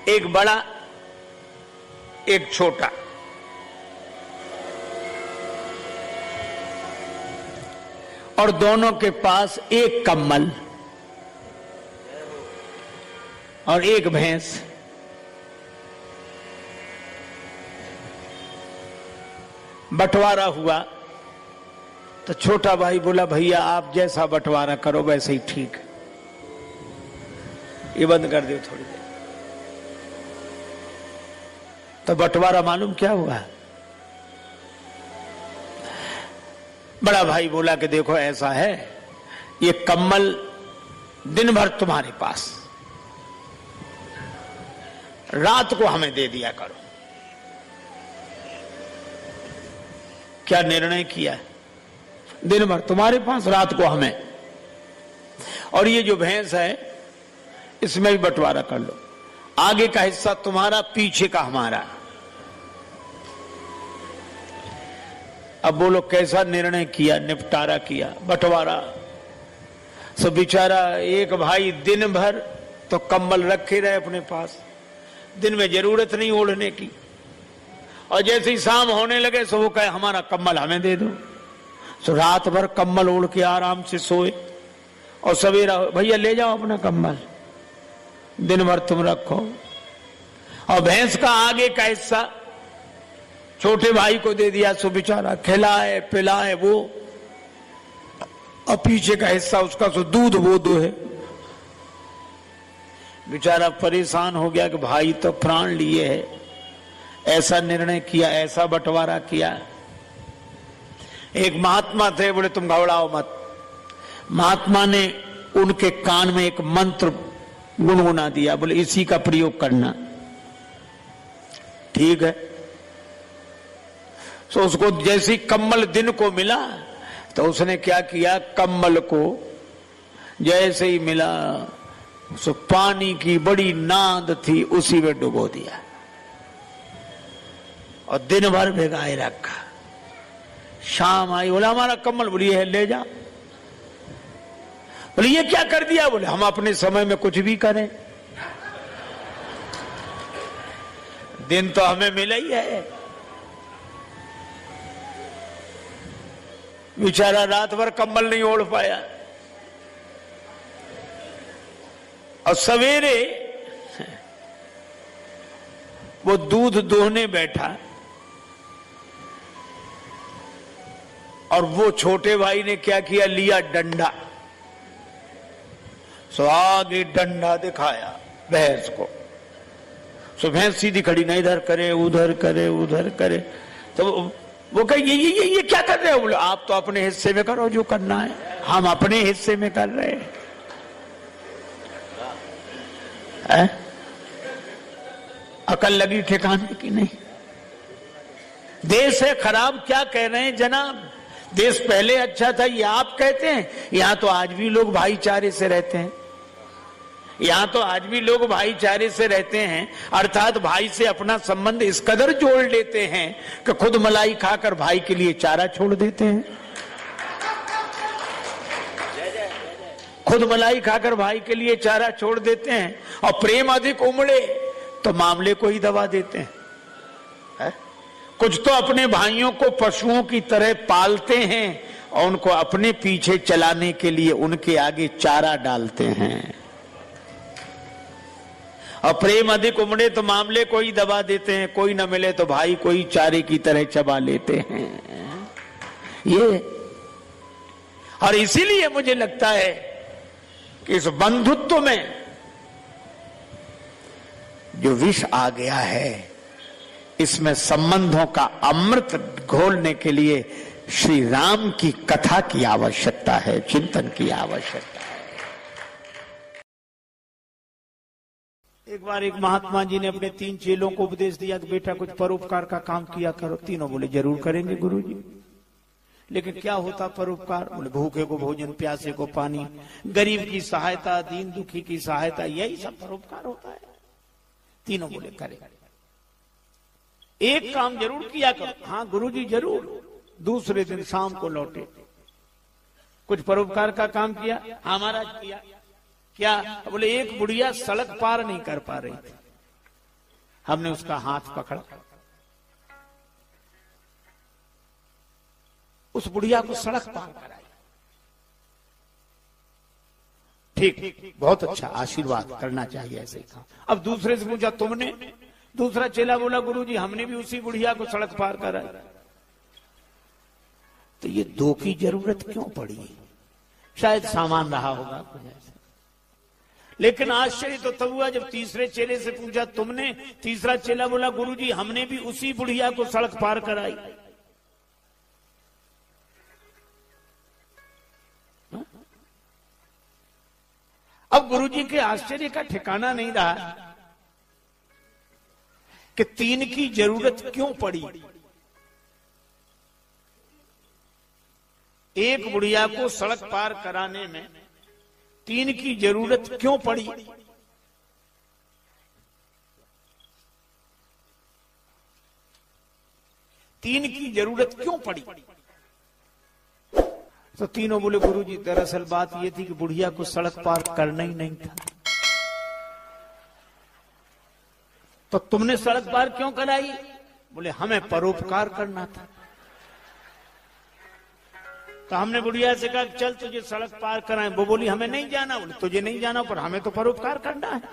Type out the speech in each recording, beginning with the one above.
एक बड़ा एक छोटा। और दोनों के पास एक कम्बल और एक भैंस। बंटवारा हुआ तो छोटा भाई बोला, भैया आप जैसा बंटवारा करो वैसे ही ठीक। ये बंद कर दो थोड़ी देर। तो बंटवारा मालूम क्या हुआ? बड़ा भाई बोला कि देखो ऐसा है, ये कम्बल दिन भर तुम्हारे पास, रात को हमें दे दिया करो। क्या निर्णय किया? दिन भर तुम्हारे पास, रात को हमें। और ये जो भैंस है इसमें भी बंटवारा कर लो, आगे का हिस्सा तुम्हारा, पीछे का हमारा। अब बोलो कैसा निर्णय किया, निपटारा किया, बंटवारा। सो बेचारा एक भाई दिन भर तो कंबल रखे रहे अपने पास, दिन में जरूरत नहीं ओढ़ने की, और जैसे ही शाम होने लगे सो वो कहे हमारा कंबल हमें दे दो। सो रात भर कंबल ओढ़ के आराम से सोए, और सवेरा भैया ले जाओ अपना कंबल, दिन भर तुम रखो। और भैंस का आगे का हिस्सा छोटे भाई को दे दिया, सो बेचारा खिलाए पिलाए वो, और पीछे का हिस्सा उसका सो दूध वो दो है। बेचारा परेशान हो गया कि भाई तो प्राण लिए है, ऐसा निर्णय किया, ऐसा बंटवारा किया। एक महात्मा थे, बोले तुम घबराओ मत। महात्मा ने उनके कान में एक मंत्र गुनगुना दिया, बोले इसी का प्रयोग करना। ठीक है। तो उसको जैसे ही कंबल दिन को मिला तो उसने क्या किया, कंबल को जैसे ही मिला सो पानी की बड़ी नाद थी उसी में डुबो दिया और दिन भर भिगाए रखा। शाम आई, बोला हमारा कंबल, बोली है ले जा। बोले ये क्या कर दिया? बोले हम अपने समय में कुछ भी करें, दिन तो हमें मिला ही है। बेचारा रात भर कंबल नहीं ओढ़ पाया, और सवेरे वो दूध दोहने बैठा, और वो छोटे भाई ने क्या किया, लिया डंडा। सो आगे डंडा दिखाया भैंस को। सो भैंस सीधी खड़ी, ना इधर करे उधर करे उधर करे। तो वो कहे ये क्या कर रहे हो? बोले आप तो अपने हिस्से में करो जो करना है, हम अपने हिस्से में कर रहे हैं। अकल लगी ठिकाने की नहीं। देश है खराब, क्या कह रहे हैं जनाब? देश पहले अच्छा था ये आप कहते हैं? यहां तो आज भी लोग भाईचारे से रहते हैं, यहां तो आज भी लोग भाईचारे से रहते हैं, अर्थात भाई से अपना संबंध इस कदर जोड़ लेते हैं कि खुद मलाई खाकर भाई के लिए चारा छोड़ देते हैं। खुद मलाई खाकर भाई के लिए चारा छोड़ देते हैं, और प्रेम अधिक उमड़े तो मामले को ही दबा देते हैं। कुछ तो अपने भाइयों को पशुओं की तरह पालते हैं और उनको अपने पीछे चलाने के लिए उनके आगे चारा डालते हैं, और प्रेम अधिक उमड़े तो मामले को ही दबा देते हैं। कोई न मिले तो भाई कोई चारे की तरह चबा लेते हैं ये। और इसीलिए मुझे लगता है कि इस बंधुत्व में जो विष आ गया है, इसमें संबंधों का अमृत घोलने के लिए श्री राम की कथा की आवश्यकता है, चिंतन की आवश्यकता है। एक बार एक महात्मा जी ने अपने 3 चेलों को उपदेश दिया कि बेटा कुछ परोपकार का काम किया करो। तीनों बोले जरूर करेंगे गुरुजी। लेकिन क्या होता परोपकार? बोले भूखे को भोजन, प्यासे को पानी, गरीब की सहायता, दीन दुखी की सहायता, यही सब परोपकार होता है। तीनों बोले करें। एक काम जरूर किया करो। हाँ गुरुजी जरूर। दूसरे दिन शाम को लौटे, कुछ परोपकार का काम किया? हाँ महाराज किया। क्या? बोले एक बुढ़िया सड़क पार नहीं कर पा रही थी, हमने उसका हाथ पकड़ा, उस बुढ़िया को सड़क पार कराई। ठीक, बहुत अच्छा, आशीर्वाद करना चाहिए ऐसे काम। अब दूसरे से पूछा तुमने? दूसरा चेला बोला गुरुजी हमने भी उसी बुढ़िया को सड़क पार कराई। तो ये दो की जरूरत क्यों पड़ी? शायद सामान रहा होगा कुछ ऐसा। लेकिन आश्चर्य तो तब हुआ जब तीसरे चेले से पूछा तुमने? तीसरा चेला बोला गुरुजी हमने भी उसी बुढ़िया को सड़क पार कराई। अब गुरुजी के आश्चर्य का ठिकाना नहीं रहा कि तीन की जरूरत क्यों पड़ी। एक बुढ़िया को सड़क पार कराने में तीन की जरूरत क्यों पड़ी? तीन की जरूरत क्यों पड़ी? तो तीनों बोले गुरुजी दरअसल बात यह थी कि बुढ़िया को सड़क पार करना ही नहीं था। तो तुमने सड़क पार क्यों कराई? बोले हमें परोपकार करना था। तो हमने बुढ़िया से कहा चल तुझे सड़क पार कराएं। वो बोली हमें नहीं जाना। बोले तुझे नहीं जाना पर हमें तो परोपकार करना है।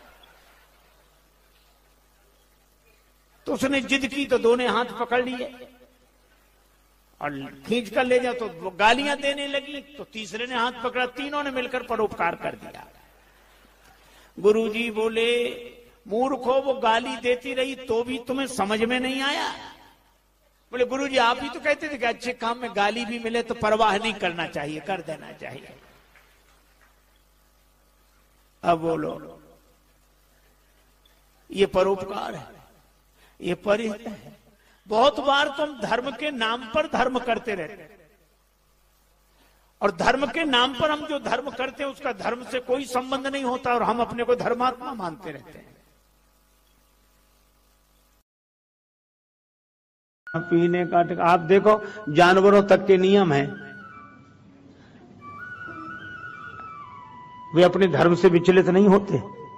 तो उसने जिद की तो दोनों हाथ पकड़ लिए और खींच कर ले जाओ। तो वो गालियां देने लगी तो तीसरे ने हाथ पकड़ा, तीनों ने मिलकर परोपकार कर दिया। गुरुजी बोले मूर्खो, वो गाली देती रही तो भी तुम्हें समझ में नहीं आया? बोले गुरुजी आप ही तो कहते थे कि अच्छे काम में गाली भी मिले तो परवाह नहीं करना चाहिए, कर देना चाहिए। अब बोलो ये परोपकार है, ये परिहित है। बहुत बार तुम धर्म के नाम पर धर्म करते रहते और धर्म के नाम पर हम जो धर्म करते हैं उसका धर्म से कोई संबंध नहीं होता और हम अपने को धर्मात्मा मानते रहते हैं। पीने का आप देखो जानवरों तक के नियम हैं, वे अपने धर्म से विचलित नहीं होते।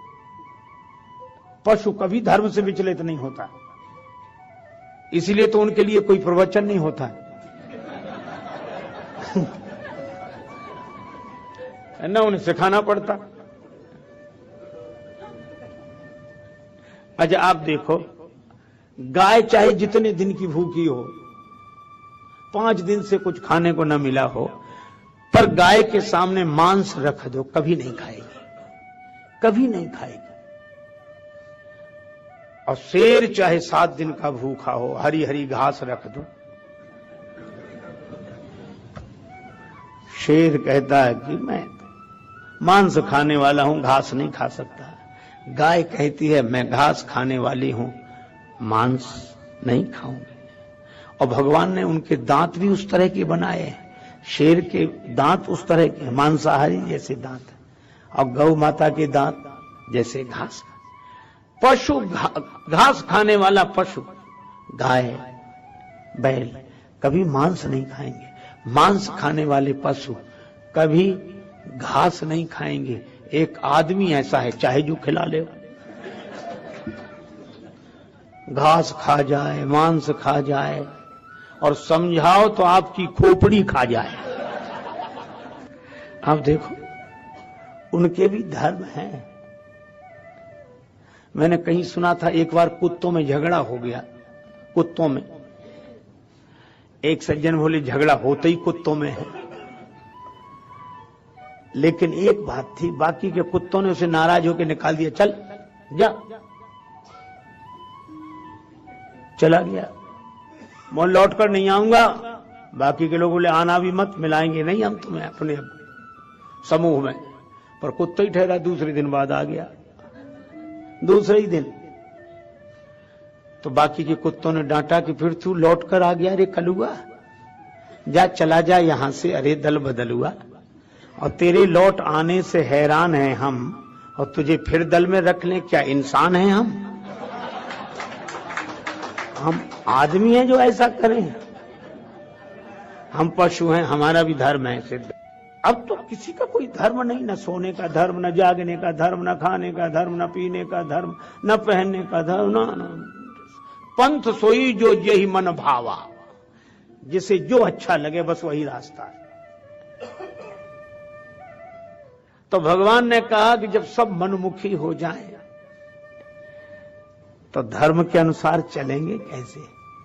पशु कभी धर्म से विचलित नहीं होता, इसलिए तो उनके लिए कोई प्रवचन नहीं होता है ना, उन्हें सिखाना पड़ता। अच्छा आप देखो गाय चाहे जितने दिन की भूखी हो, 5 दिन से कुछ खाने को न मिला हो, पर गाय के सामने मांस रख दो कभी नहीं खाएगी, कभी नहीं खाएगी। और शेर चाहे 7 दिन का भूखा हो, हरी हरी घास रख दो, शेर कहता है कि मैं मांस खाने वाला हूं, घास नहीं खा सकता। गाय कहती है मैं घास खाने वाली हूं, मांस नहीं खाऊंगी। और भगवान ने उनके दांत भी उस तरह के बनाए हैं, शेर के दांत उस तरह के मांसाहारी जैसे दांत है और गौ माता के दांत जैसे घास। पशु घास खाने वाला पशु गाय बैल कभी मांस नहीं खाएंगे, मांस खाने वाले पशु कभी घास नहीं खाएंगे। एक आदमी ऐसा है चाहे जो खिला ले, घास खा जाए, मांस खा जाए और समझाओ तो आपकी खोपड़ी खा जाए। आप देखो उनके भी धर्म हैं। मैंने कहीं सुना था एक बार कुत्तों में झगड़ा हो गया, कुत्तों में। एक सज्जन बोले झगड़ा होता ही कुत्तों में है, लेकिन एक बात थी, बाकी के कुत्तों ने उसे नाराज होकर निकाल दिया, चल जा। चला गया, मैं लौट कर नहीं आऊंगा। बाकी के लोग बोले आना भी मत, मिलाएंगे नहीं हम तुम्हें अपने समूह में। पर कुत्ता ही ठहरा, दूसरे दिन बाद आ गया। दूसरे ही दिन तो बाकी के कुत्तों ने डांटा कि फिर तू लौट कर आ गया, अरे कलुआ जा, चला जा यहां से, अरे दल बदल हुआ। और तेरे लौट आने से हैरान हैं हम, और तुझे फिर दल में रख लें, क्या इंसान हैं हम आदमी हैं जो ऐसा करें? हम पशु हैं, हमारा भी धर्म है सिद्ध। अब तो किसी का कोई धर्म नहीं, न सोने का धर्म, न जागने का धर्म, न खाने का धर्म, न पीने का धर्म, न पहनने का धर्म, न पंथ सोई जो यही मन भावा, जिसे जो अच्छा लगे बस वही रास्ता है। तो भगवान ने कहा कि जब सब मनमुखी हो जाएं तो धर्म के अनुसार चलेंगे कैसे?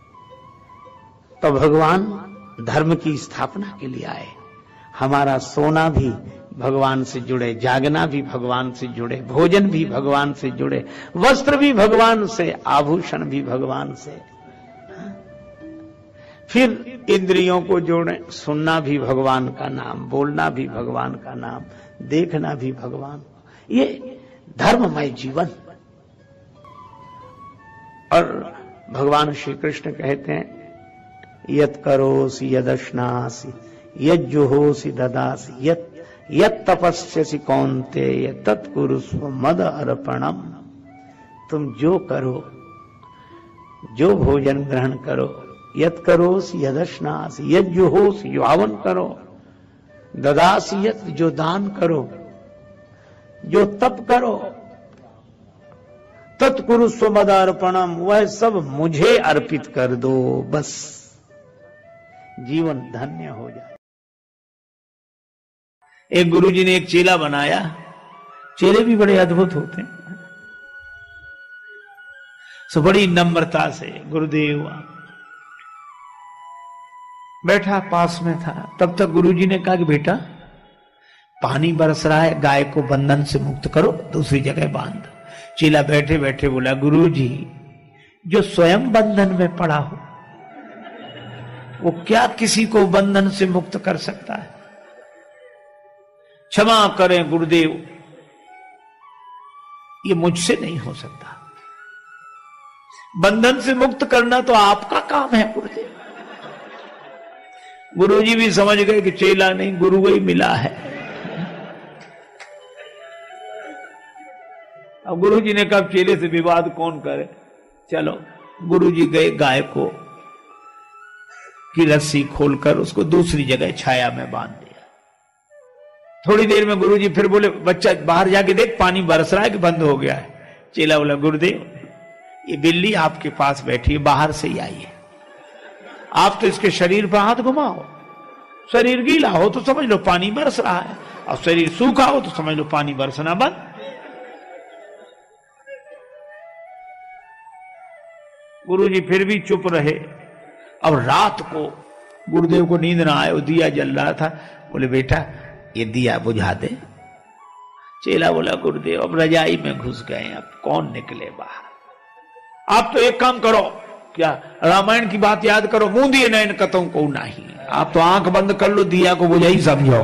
तो भगवान धर्म की स्थापना के लिए आए। हमारा सोना भी भगवान से जुड़े, जागना भी भगवान से जुड़े, भोजन भी भगवान से जुड़े, वस्त्र भी भगवान से, आभूषण भी भगवान से। फिर इंद्रियों को जोड़े, सुनना भी भगवान का नाम, बोलना भी भगवान का नाम, देखना भी भगवान। ये धर्ममय जीवन। और भगवान श्री कृष्ण कहते हैं यत् करोसि यदश्नासि यज्जुहोसि ददासि यत् तपस्यसि कौन्तेय तत्कुरुस्व मद अर्पणम। तुम जो करो, जो भोजन ग्रहण करो, यत् करोसि यदश्नासि यज्जुहोसि जो हवन करो, ददासि यत् जो दान करो, जो तप करो, तत्कुरुस्व मद अर्पणम वह सब मुझे अर्पित कर दो, बस जीवन धन्य हो जाए। एक गुरुजी ने एक चेला बनाया। चेले भी बड़े अद्भुत होते हैं। सो बड़ी नम्रता से गुरुदेव बैठा पास में था। तब तक गुरुजी ने कहा कि बेटा पानी बरस रहा है, गाय को बंधन से मुक्त करो, दूसरी जगह बांध। चेला बैठे बैठे बोला गुरुजी जो स्वयं बंधन में पड़ा हो वो क्या किसी को बंधन से मुक्त कर सकता है? क्षमा करें गुरुदेव, ये मुझसे नहीं हो सकता। बंधन से मुक्त करना तो आपका काम है गुरुदेव। गुरुजी भी समझ गए कि चेला नहीं गुरु ही मिला है। अब गुरुजी ने कहा चेले से विवाद कौन करे, चलो। गुरुजी गए, गाय को की रस्सी खोलकर उसको दूसरी जगह छाया में बांध दिया। थोड़ी देर में गुरुजी फिर बोले बच्चा बाहर जाके देख पानी बरस रहा है कि बंद हो गया है। चेला बोला गुरुदेव ये बिल्ली आपके पास बैठी है, बाहर से ही आई है। आप तो इसके शरीर पर हाथ घुमाओ, शरीर गीला हो तो समझ लो पानी बरस रहा है, और शरीर सूखा हो तो समझ लो पानी बरसना बंद। गुरुजी फिर भी चुप रहे। अब रात को गुरुदेव को नींद ना आए, दिया जल रहा था। बोले बेटा ये दिया बुझा दे। चेला बोला गुरुदेव अब रजाई में घुस गए, अब कौन निकले बाहर। आप तो एक काम करो, क्या रामायण की बात याद करो, मुंह दिए नयन कतों को नहीं। आप तो आंख बंद कर लो, दिया को बुझा ही समझो।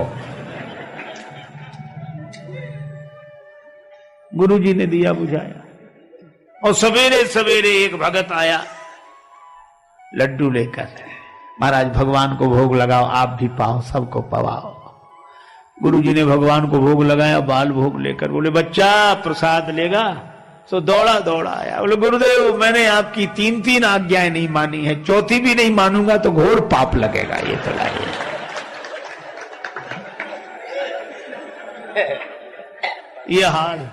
गुरुजी ने दिया बुझाया और सवेरे सवेरे एक भगत आया लड्डू लेकर। महाराज भगवान को भोग लगाओ, आप भी पाओ, सबको पवाओ। गुरुजी ने भगवान को भोग लगाया, बाल भोग लेकर। बोले बच्चा प्रसाद लेगा? सो दौड़ा दौड़ा आया। बोले गुरुदेव मैंने आपकी 3 आज्ञाएं नहीं मानी है, चौथी भी नहीं मानूंगा तो घोर पाप लगेगा। ये तो लाइए। ये हाल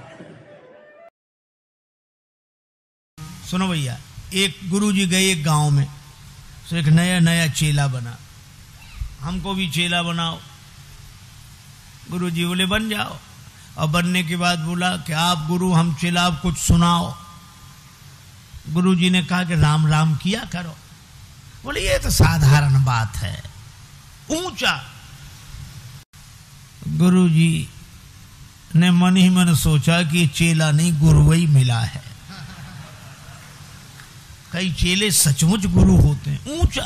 सुनो भैया, एक गुरुजी गए एक गांव में, तो एक नया नया चेला बना। हमको भी चेला बनाओ। गुरुजी बोले बन जाओ। और बनने के बाद बोला कि आप गुरु हम चेला, आप कुछ सुनाओ। गुरुजी ने कहा कि राम राम किया करो। बोले ये तो साधारण बात है, ऊंचा। गुरुजी ने मन ही मन सोचा कि चेला नहीं गुरु ही मिला है। कई चेले सचमुच गुरु होते हैं, ऊंचा।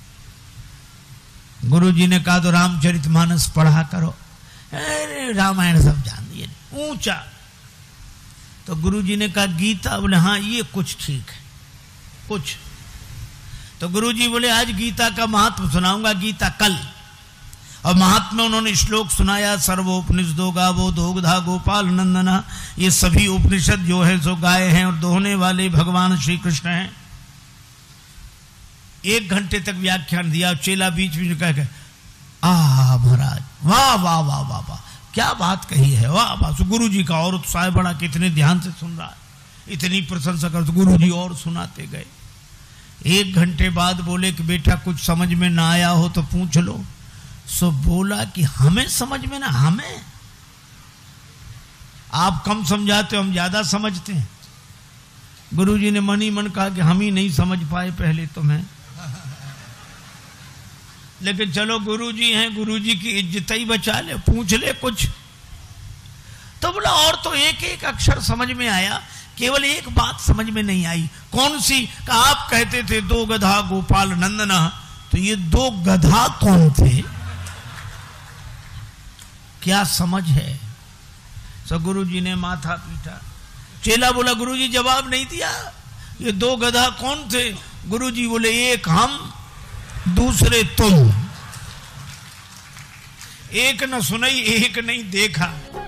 गुरुजी ने कहा तो रामचरितमानस पढ़ा करो। अरे रामायण सब जान दिए, ऊंचा। तो गुरुजी ने कहा गीता? बोले हाँ ये कुछ ठीक है, कुछ। तो गुरुजी बोले आज गीता का महत्व सुनाऊंगा, गीता कल। और महात्मा उन्होंने श्लोक सुनाया, सर्वोपनिषदो गावो दोग्धा गोपाल नंदना। ये सभी उपनिषद जो है सो गाय हैं और दोहने वाले भगवान श्री कृष्ण हैं। 1 घंटे तक व्याख्यान दिया। चेला बीच बीच में कह महाराज, वाह वाह वाह वाह वाह, क्या बात कही है, वाह वाह। गुरु जी का और उत्साह बढ़ा, कितने ध्यान से सुन रहा है, इतनी प्रशंसा कर। गुरु जी और सुनाते गए। 1 घंटे बाद बोले कि बेटा कुछ समझ में ना आया हो तो पूछ लो। सो बोला कि हमें समझ में ना, हमें आप कम समझाते हो, हम ज्यादा समझते हैं। गुरुजी ने मन ही मन कहा कि हम ही नहीं समझ पाए पहले तुम्हें, लेकिन चलो गुरुजी हैं, गुरुजी की इज्जत ही बचा ले, पूछ ले कुछ। तो बोला और तो एक एक अक्षर समझ में आया, केवल एक बात समझ में नहीं आई। कौन सी? कहा आप कहते थे 2 गधा गोपाल नंदना, तो ये 2 गधा कौन थे, क्या समझ है? सो गुरुजी ने माथा पीटा। चेला बोला गुरुजी जवाब नहीं दिया, ये 2 गधा कौन थे? गुरुजी बोले एक हम, दूसरे तुम। एक न सुनई, एक नहीं देखा।